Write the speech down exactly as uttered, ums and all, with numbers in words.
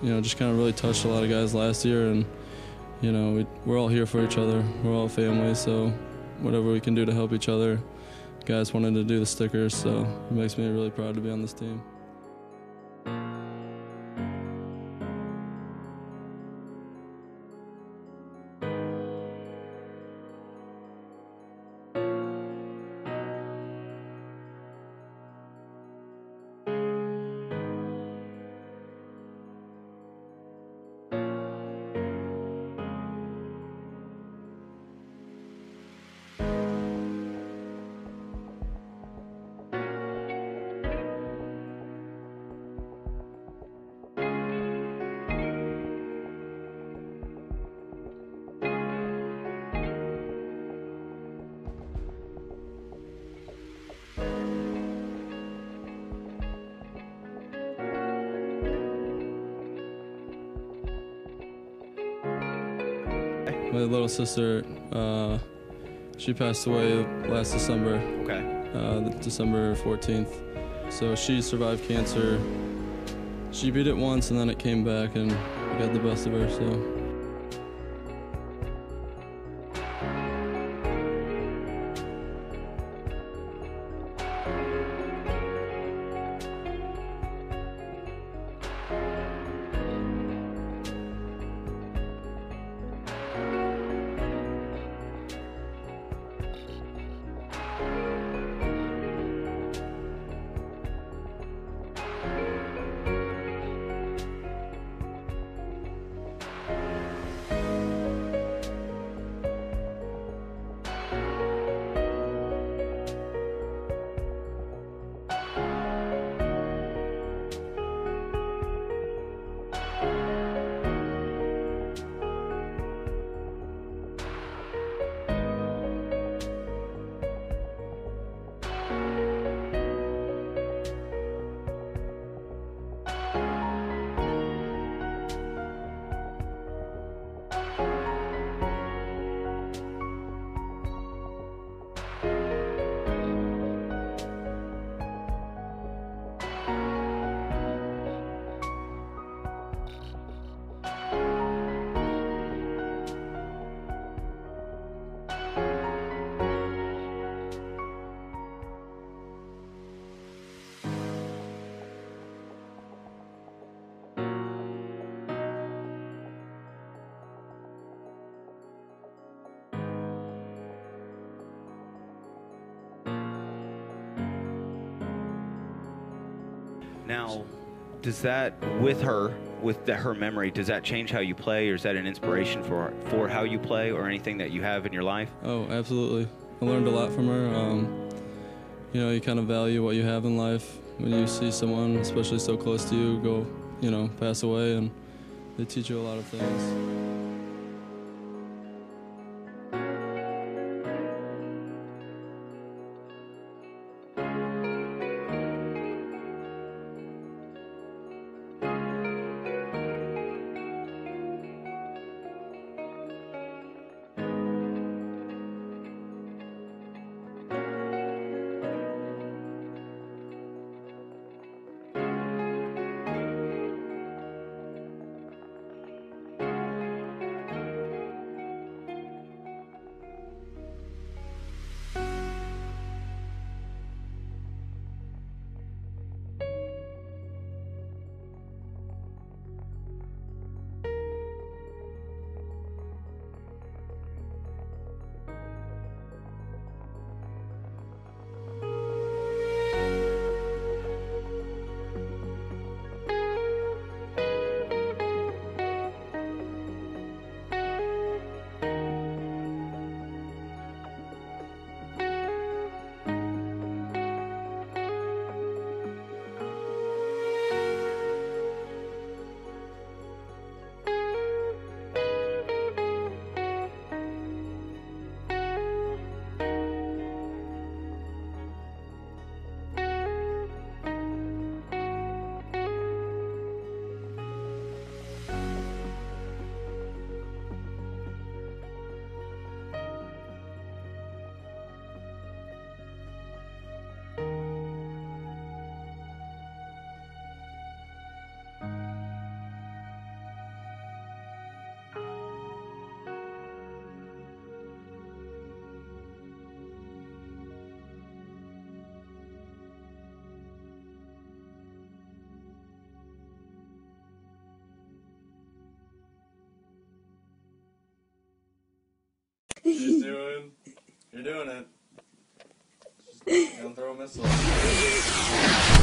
you know, just kind of really touched a lot of guys last year, and you know, we, we're all here for each other. We're all family, so whatever we can do to help each other. Guys wanted to do the stickers, so it makes me really proud to be on this team. My little sister, uh, she passed away last December. Okay. Uh, December fourteenth. So she survived cancer. She beat it once and then it came back and we got the best of her, so. Now, does that, with her, with the, her memory, does that change how you play, or is that an inspiration for for how you play, or anything that you have in your life? Oh, absolutely. I learned a lot from her. Um, you know, you kind of value what you have in life when you see someone, especially so close to you, go, you know, pass away, and they teach you a lot of things. she's doing. You're doing it. She's gonna throw a missile.